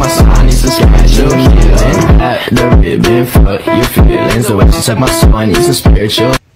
my soul needs some spiritual healing. At the ribbon, fuck your feelings. The way she suck my soul, I need some spiritual